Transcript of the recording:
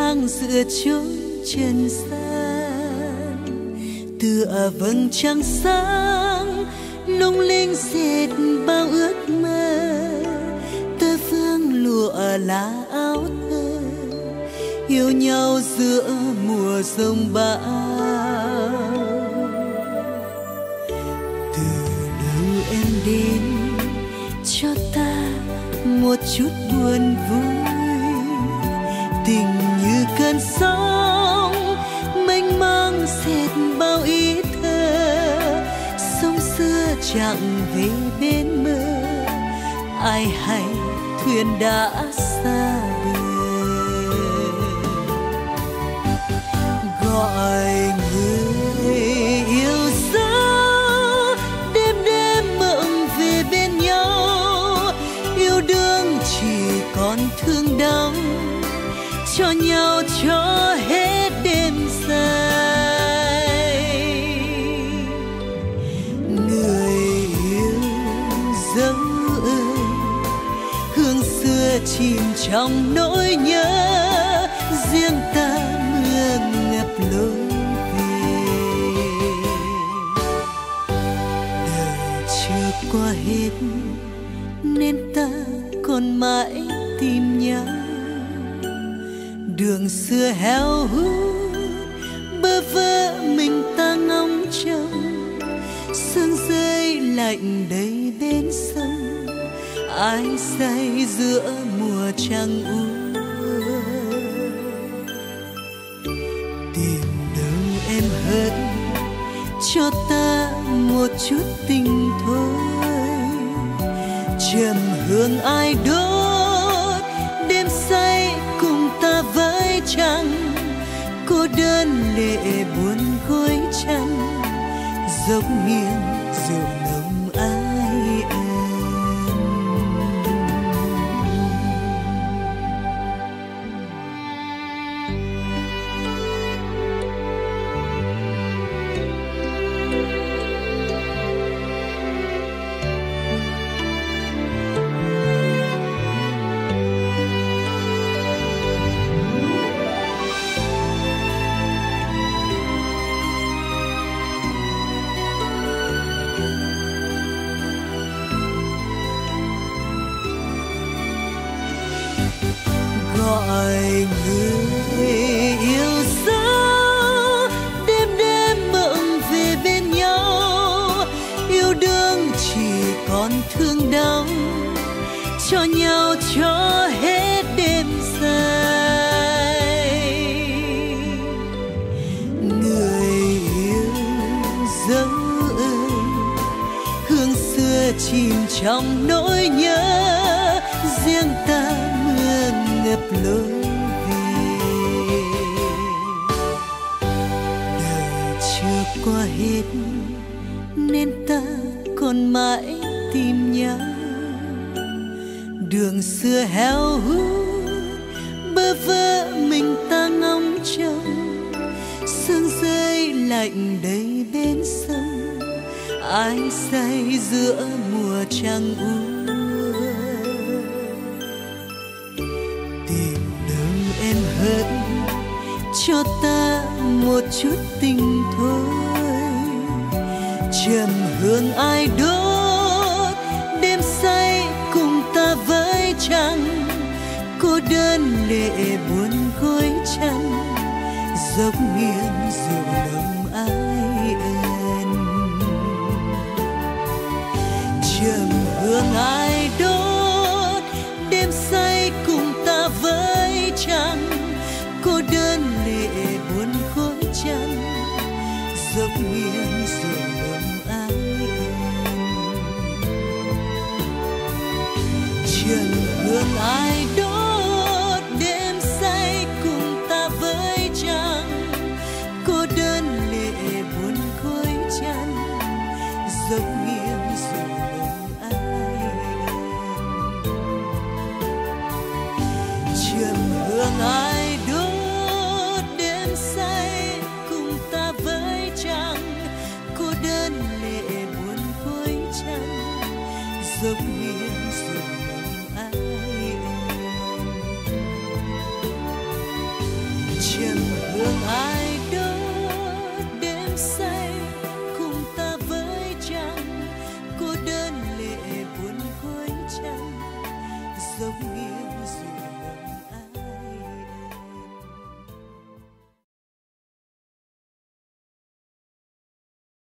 lang giữa chốn trần gian, tựa vầng trăng sáng lung linh dệt bao ước mơ. Tơ vương lụa lá áo thơ, yêu nhau giữa mùa giông bão. Từ đâu em đến cho ta một chút buồn vui, tình như cơn sóng mênh mang dệt bao ý thơ. Sông xưa chẳng về bên mơ, ai hay thuyền đã xa bờ. Gọi người yêu dấu, đêm đêm mộng về bên nhau. Yêu đương chỉ còn thương đau, cho nhau cho hết đêm dài. Người yêu dấu ơi, hương xưa chìm trong nỗi nhớ. Riêng ta mưa ngập lối về, đời chưa qua hết nên ta còn mãi tìm nhau. Đường xưa héo hút bơ vơ mình ta ngóng trông. Sương rơi lạnh đầy bên sông, ai say giữa mùa trăng u. Tìm đâu em hỡi cho ta một chút tình thôi. Trầm hương ai đốt đêm say cùng ta với trăng. Cô đơn lệ buồn gối chăn, dốc nghiêng rượu nồng ai ân. Gọi người yêu dấu, đêm đêm mộng về bên nhau. Yêu đương chỉ còn thương đau, cho nhau cho hết đêm dài. Người yêu dấu ơi, hương xưa chìm trong nỗi nhớ. Riêng ta mưa ngập lối về, đời chưa qua hết nên ta còn mãi tìm nhau. Đường xưa héo hút bơ vơ mình ta ngóng trông. Sương rơi lạnh đầy bên sông, ai say giữa mùa trăng u. Em hỡi cho ta một chút tình thôi. Trầm hương ai đốt đêm say cùng ta với trăng. Cô đơn lệ buồn gối chăn, dốc nghiêng rượu nồng ai ân. Trầm hương ai đốt đêm say cùng ta với trăng. Cô đơn lệ buồn gối chăn, dốc nghiêng rượu nồng ai ân. Trầm hương ai đốt đêm say cùng ta với trăng. Cô đơn lệ buồn gối chăn, dốc nghiêng rượu nồng ai ân. Trầm hương ai đốt đêm say cùng ta với trăng. Cô đơn lệ buồn gối chăn, dốc nghiêng rượu nồng ai ân. trăng giống nghiêng duyên